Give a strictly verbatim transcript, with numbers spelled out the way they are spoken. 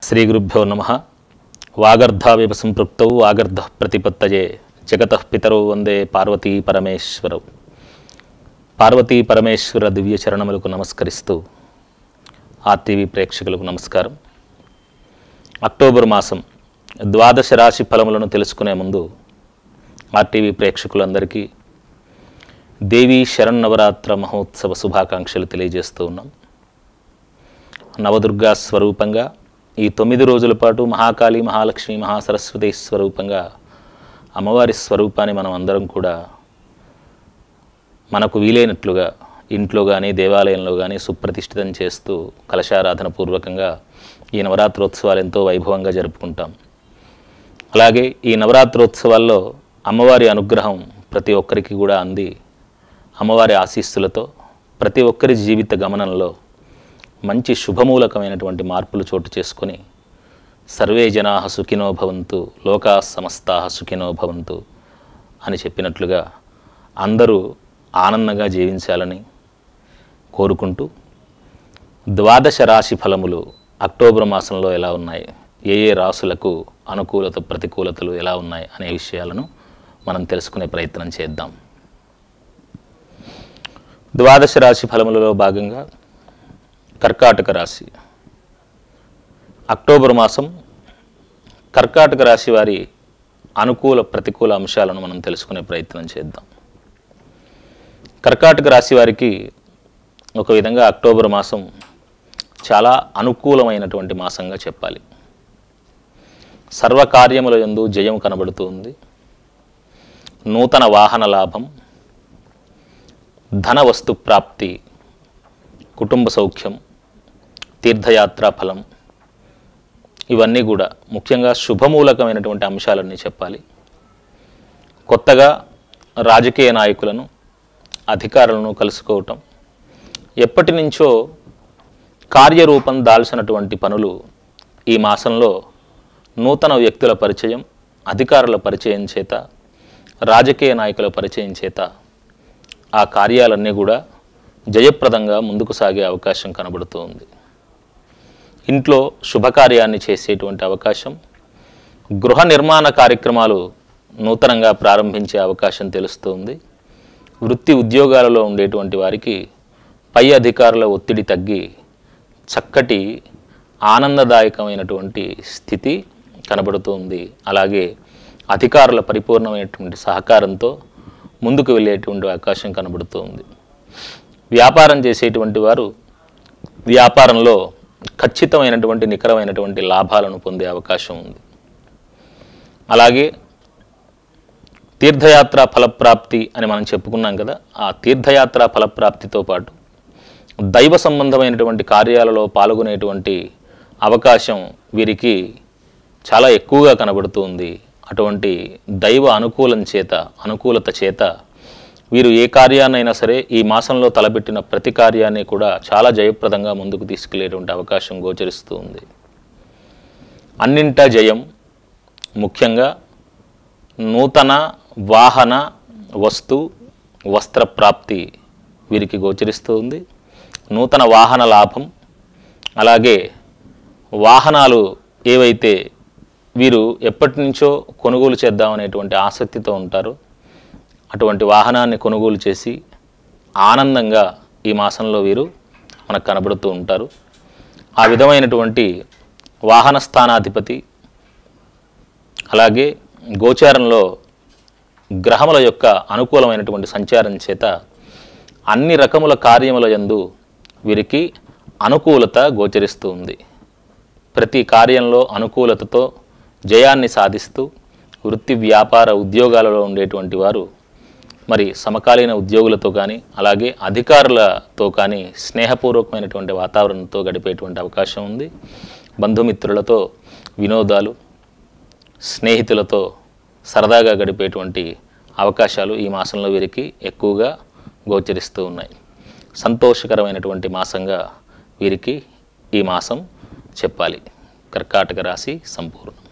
శ్రీగురుభ్యో నమః. వాగర్ధావివ సంపృక్తౌ వాగర్ధః ప్రతిపత్తయే జగతః పితరౌ వందే పార్వతీ పరమేశ్వరౌ. పార్వతీ పరమేశ్వర దివ్య చరణములకు నమస్కరిస్తూ ఆర్టీవీ ప్రేక్షకులకు నమస్కారం. అక్టోబర్ మాసం ద్వాదశ రాశి ఫలములను తెలుసుకునే ముందు ఆర్టీవీ ప్రేక్షకులందరికీ దేవీ శరన్నవరాత్ర మహోత్సవ శుభాకాంక్షలు తెలియజేస్తూ ఉన్నాం. నవదుర్గా స్వరూపంగా ఈ తొమ్మిది రోజుల పాటు మహాకాళి, మహాలక్ష్మి, మహాసరస్వతి స్వరూపంగా అమ్మవారి స్వరూపాన్ని మనం అందరం కూడా మనకు వీలైనట్లుగా ఇంట్లో కానీ దేవాలయంలో కానీ సుప్రతిష్ఠితం చేస్తూ కలశారాధన పూర్వకంగా ఈ నవరాత్రోత్సవాలు ఎంతో వైభవంగా జరుపుకుంటాం. అలాగే ఈ నవరాత్రోత్సవాల్లో అమ్మవారి అనుగ్రహం ప్రతి ఒక్కరికి కూడా అంది అమ్మవారి ఆశీస్సులతో ప్రతి ఒక్కరి జీవిత గమనంలో మంచి శుభమూలకమైనటువంటి మార్పులు చోటు చేసుకొని సర్వే జనాః సుఖినో భవంతు లోకా సమస్తాః సుఖినో భవంతు అని చెప్పినట్లుగా అందరూ ఆనందంగా జీవించాలని కోరుకుంటూ ద్వాదశ రాశి ఫలములు అక్టోబర్ మాసంలో ఎలా ఉన్నాయి, ఏ ఏ రాశులకు అనుకూలత ప్రతికూలతలు ఎలా ఉన్నాయి అనే విషయాలను మనం తెలుసుకునే ప్రయత్నం చేద్దాం. ద్వాదశ రాశి ఫలములలో భాగంగా కర్కాటక రాశి. అక్టోబర్ మాసం కర్కాటక రాశి వారి అనుకూల ప్రతికూల అంశాలను మనం తెలుసుకునే ప్రయత్నం చేద్దాం. కర్కాటక రాశి వారికి ఒక విధంగా అక్టోబర్ మాసం చాలా అనుకూలమైనటువంటి మాసంగా చెప్పాలి. సర్వకార్యముల యందు జయం కనబడుతూ ఉంది. నూతన వాహన లాభం, ధన వస్తు ప్రాప్తి, కుటుంబ సౌఖ్యం, తీర్థయాత్రా ఫలం, ఇవన్నీ కూడా ముఖ్యంగా శుభమూలకమైనటువంటి అంశాలన్నీ చెప్పాలి. కొత్తగా రాజకీయ నాయకులను, అధికారులను కలుసుకోవటం, ఎప్పటి నుంచో కార్యరూపం దాల్చినటువంటి పనులు ఈ మాసంలో నూతన వ్యక్తుల పరిచయం, అధికారుల పరిచయం చేత, రాజకీయ నాయకుల పరిచయం చేత ఆ కార్యాలన్నీ కూడా జయప్రదంగా ముందుకు సాగే అవకాశం కనబడుతూ ఉంది. ఇంట్లో శుభకార్యాన్ని చేసేటువంటి అవకాశం, గృహ నిర్మాణ కార్యక్రమాలు నూతనంగా ప్రారంభించే అవకాశం తెలుస్తుంది. వృత్తి ఉద్యోగాలలో ఉండేటువంటి వారికి పై అధికారుల ఒత్తిడి తగ్గి చక్కటి ఆనందదాయకమైనటువంటి స్థితి కనబడుతుంది. అలాగే అధికారుల పరిపూర్ణమైనటువంటి సహకారంతో ముందుకు వెళ్ళేటువంటి అవకాశం కనబడుతుంది. వ్యాపారం చేసేటువంటి వారు వ్యాపారంలో ఖచ్చితమైనటువంటి నికరమైనటువంటి లాభాలను పొందే అవకాశం ఉంది. అలాగే తీర్థయాత్ర ఫలప్రాప్తి అని మనం చెప్పుకున్నాం కదా, ఆ తీర్థయాత్ర ఫలప్రాప్తితో పాటు దైవ సంబంధమైనటువంటి కార్యాలలో పాల్గొనేటువంటి అవకాశం వీరికి చాలా ఎక్కువగా కనబడుతుంది. అటువంటి దైవ అనుకూలం చేత అనుకూలత చేత వీరు ఏ కార్యాన్నైనా సరే ఈ మాసంలో తలపెట్టిన ప్రతి కార్యాన్ని కూడా చాలా జయప్రదంగా ముందుకు తీసుకెళ్లేటువంటి అవకాశం గోచరిస్తూ ఉంది. అన్నింటా జయం, ముఖ్యంగా నూతన వాహన వస్తు వస్త్ర ప్రాప్తి వీరికి గోచరిస్తూ ఉంది. నూతన వాహన లాభం, అలాగే వాహనాలు ఏవైతే వీరు ఎప్పటి నుంచో కొనుగోలు చేద్దామనేటువంటి ఆసక్తితో ఉంటారో అటువంటి వాహనాన్ని కొనుగోలు చేసి ఆనందంగా ఈ మాసంలో వీరు మనకు కనబడుతూ ఉంటారు. ఆ విధమైనటువంటి వాహన స్థానాధిపతి, అలాగే గోచారంలో గ్రహముల యొక్క అనుకూలమైనటువంటి సంచారం చేత అన్ని రకముల కార్యముల యందు వీరికి అనుకూలత గోచరిస్తూ ఉంది. ప్రతి కార్యంలో అనుకూలతతో జయాన్ని సాధిస్తూ వృత్తి వ్యాపార ఉద్యోగాలలో ఉండేటువంటి వారు మరి సమకాలీన ఉద్యోగులతో కానీ అలాగే అధికారులతో కానీ స్నేహపూర్వకమైనటువంటి వాతావరణంతో గడిపేటువంటి అవకాశం ఉంది. బంధుమిత్రులతో వినోదాలు, స్నేహితులతో సరదాగా గడిపేటువంటి అవకాశాలు ఈ మాసంలో వీరికి ఎక్కువగా గోచరిస్తూ ఉన్నాయి. సంతోషకరమైనటువంటి మాసంగా వీరికి ఈ మాసం చెప్పాలి. కర్కాటక రాశి సంపూర్ణం.